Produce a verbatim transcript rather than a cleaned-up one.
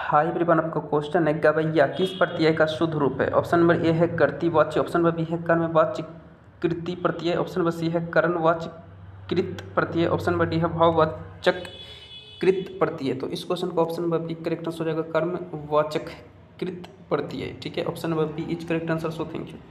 High everyone, आपका question है गवैया किस प्रत्यय का शुद्ध रूप है? ऑप्शन नंबर ए है कर्तृवाच्य, ऑप्शन नंबर बी है कर्मवाच्य कृति प्रत्यय, ऑप्शन नंबर सी है करणवाच्य कृत प्रत्यय, ऑप्शन नंबर डी है भाववाचक कृत प्रत्यय। तो इस क्वेश्चन का option number B correct answer हो जाएगा कर्मवाचक कृत प्रत्यय। ठीक है, option number B is correct answer. So thank you.